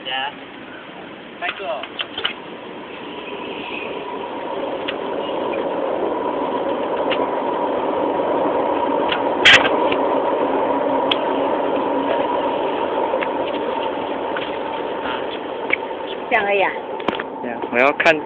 姐，开个。 这样而已啊。 这样，我要看。